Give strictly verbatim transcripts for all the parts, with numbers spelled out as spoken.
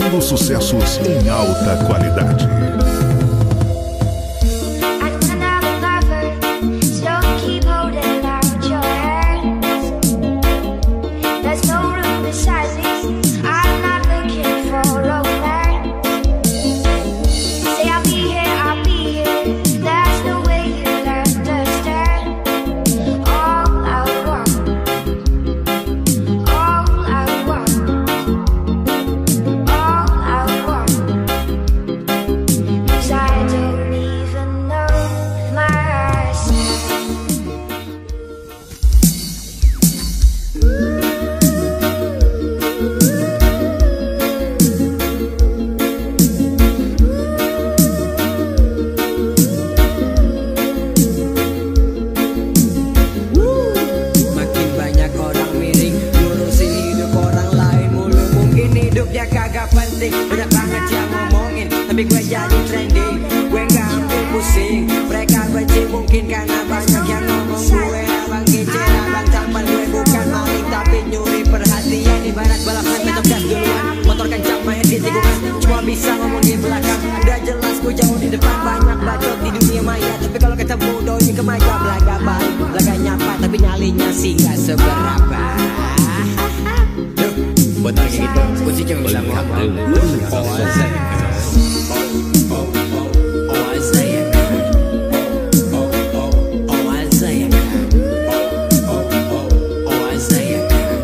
trazendo sucessos em alta qualidade. Banyak banget yang ngomongin, tapi gue jadi trending. Gue gak ambil pusing, mereka benci mungkin karena banyak yang ngomong. Gue abang kecil, abang tampan. Gue bukan maling tapi nyuri perhatian. Ibarat balapan betok gas duluan, motor kencang main di tikungan. Cuma bisa ngomong di belakang, udah jelas gue jauh di depan. Banyak bacot di dunia maya, tapi kalau ketemu doi ke Maya belaga baik, belaga nyapa tapi nyalinya sih gak seberapa. Buat orang kayak gitu, kunci cuma bisa ngomong. Oh Isaiah, oh Isaiah, oh Isaiah, oh Isaiah,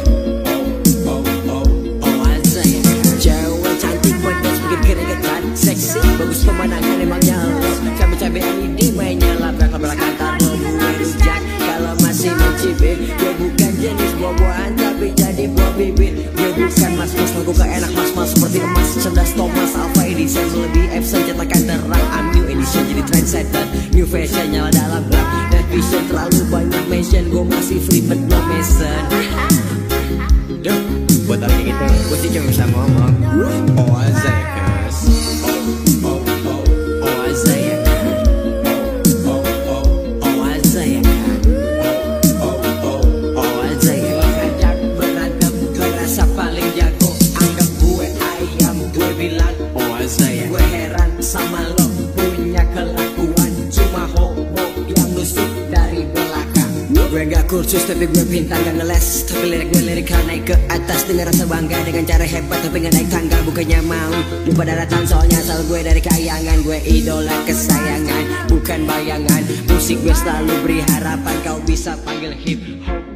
oh Isaiah. Cewek cantik, pedas, bikin keringetan, seksi, bagus pemandangan emangnya lo. Cabe-cabe L E D mainnya labrak labrak antar lo. Gue rujak kalau masih mencibir. Gue bukan jenis buah-buahan tapi jadi buah bibir. Bukan mas-mas, lagu gak enak mas-mas seperti emas, cerdas Thomas, Alpha Edison, lebih Epson, cetakan terang. I'm new edition, jadi trendsetter, new fashion, nyala dalam rap dan vision. Terlalu banyak mention, gue masih free but no mission. Duh, buat orang kayak gitu, gue sih cuma bisa ngomong. Oh Isaiah, guys. Oh, oh, oh, oh Isaiah. Oh, oh, oh Isaiah. Oh, oh, oh Isaiah. Ngajak berantem, gue rasa paling jago. Anggap gue ayam, gue bilang oh Isaiah. Gue heran sama lo, punya kelakuan cuma homo yang nusuk dari belakang. Gue gak kursus tapi gue pintar gak ngeles, tapi lirik gue lirik naik ke atas dengan rasa bangga, dengan cara hebat tapi gak naik tangga. Bukannya mau lupa daratan, soalnya asal gue dari kayangan. Gue idola kesayangan, bukan bayangan. Musik gue selalu beri harapan, kau bisa panggil hip hop.